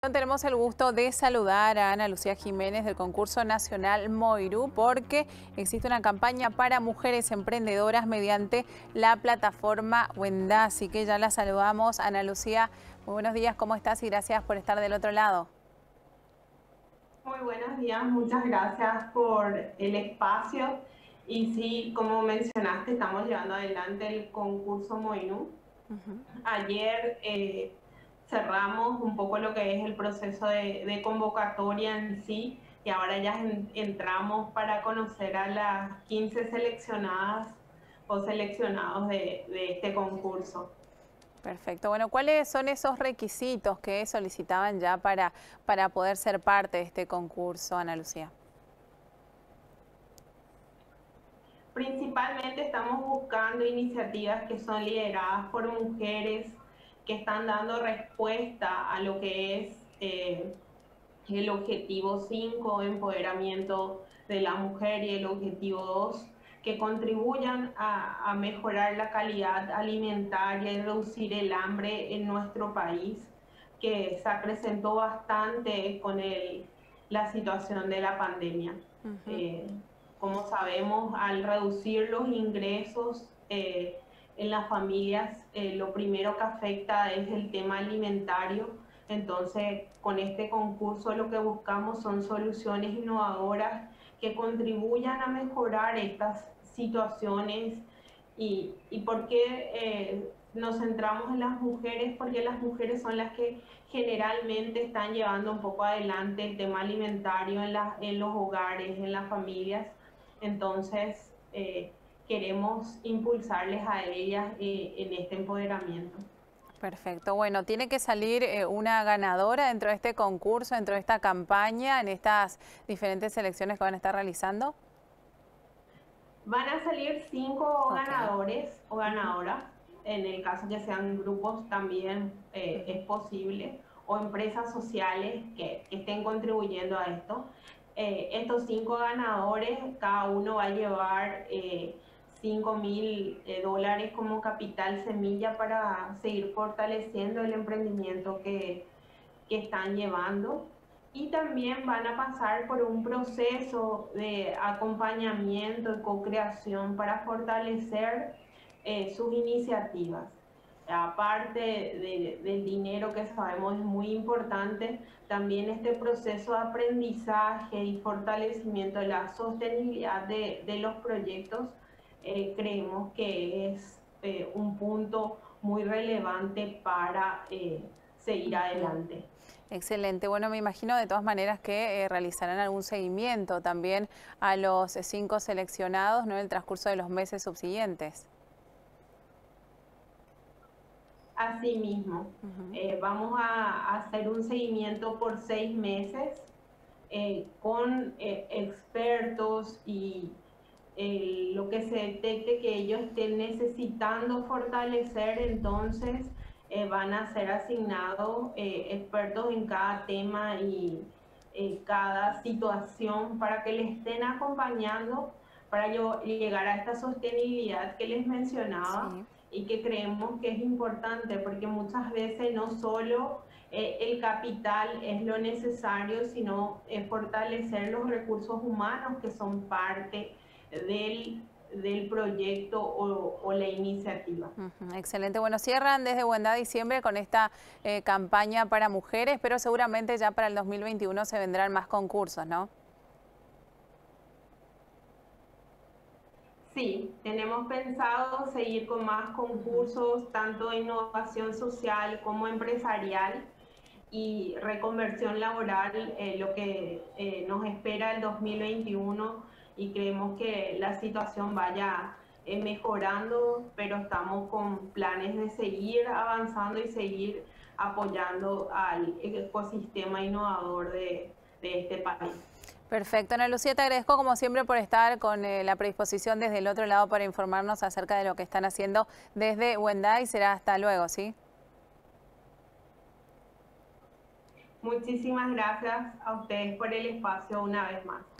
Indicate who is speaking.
Speaker 1: Tenemos el gusto de saludar a Ana Lucía Jiménez del concurso nacional Moirú porque existe una campaña para mujeres emprendedoras mediante la plataforma Wenda. Así que ya la saludamos. Ana Lucía, muy buenos días, ¿cómo estás? Y gracias por estar del otro lado.
Speaker 2: Muy buenos días, muchas gracias por el espacio. Y sí, como mencionaste, estamos llevando adelante el concurso Moinú. Ayer cerramos un poco lo que es el proceso de convocatoria en sí y ahora ya entramos para conocer a las 15 seleccionadas o seleccionados de este concurso.
Speaker 1: Perfecto. Bueno, ¿cuáles son esos requisitos que solicitaban ya para poder ser parte de este concurso, Ana Lucía?
Speaker 2: Principalmente estamos buscando iniciativas que son lideradas por mujeres que están dando respuesta a lo que es el objetivo 5, empoderamiento de la mujer, y el objetivo 2, que contribuyan a mejorar la calidad alimentaria y reducir el hambre en nuestro país, que se acrecentó bastante con la situación de la pandemia. Como sabemos, al reducir los ingresos en las familias, lo primero que afecta es el tema alimentario. Entonces, con este concurso lo que buscamos son soluciones innovadoras que contribuyan a mejorar estas situaciones. ¿Y por qué nos centramos en las mujeres? Porque las mujeres son las que generalmente están llevando un poco adelante el tema alimentario en los hogares, en las familias. Entonces, queremos impulsarles a ellas en este empoderamiento.
Speaker 1: Perfecto. Bueno, tiene que salir una ganadora dentro de este concurso, dentro de esta campaña, en estas diferentes selecciones que van a estar realizando.
Speaker 2: Van a salir 5
Speaker 1: Ok.
Speaker 2: ganadores o ganadoras. En el caso que sean grupos también es posible, o empresas sociales que estén contribuyendo a esto. Estos 5 ganadores, cada uno va a llevar $5.000 como capital semilla para seguir fortaleciendo el emprendimiento que están llevando. Y también van a pasar por un proceso de acompañamiento y co-creación para fortalecer sus iniciativas. Aparte del dinero, que sabemos es muy importante, también este proceso de aprendizaje y fortalecimiento de la sostenibilidad de los proyectos, creemos que es un punto muy relevante para seguir adelante.
Speaker 1: Excelente. Bueno, me imagino de todas maneras que realizarán algún seguimiento también a los 5 seleccionados, ¿no?, en el transcurso de los meses subsiguientes.
Speaker 2: Asimismo, vamos a hacer un seguimiento por 6 meses con expertos, y lo que se detecte que ellos estén necesitando fortalecer, entonces van a ser asignados expertos en cada tema y cada situación para que les estén acompañando para llegar a esta sostenibilidad que les mencionaba,
Speaker 1: Sí.
Speaker 2: y que creemos que es importante, porque muchas veces no solo el capital es lo necesario, sino fortalecer los recursos humanos que son parte del proyecto o la iniciativa.
Speaker 1: Excelente. Bueno, cierran desde Wenda diciembre con esta campaña para mujeres, pero seguramente ya para el 2021 se vendrán más concursos, ¿no?
Speaker 2: Sí, tenemos pensado seguir con más concursos, tanto de innovación social como empresarial y reconversión laboral, lo que nos espera el 2021, y creemos que la situación vaya mejorando, pero estamos con planes de seguir avanzando y seguir apoyando al ecosistema innovador de este país.
Speaker 1: Perfecto. Ana Lucía, te agradezco como siempre por estar con la predisposición desde el otro lado para informarnos acerca de lo que están haciendo desde Wenda, y será hasta luego, ¿sí?
Speaker 2: Muchísimas gracias a ustedes por el espacio una vez más.